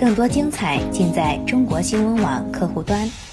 更多精彩尽在中国新闻网客户端。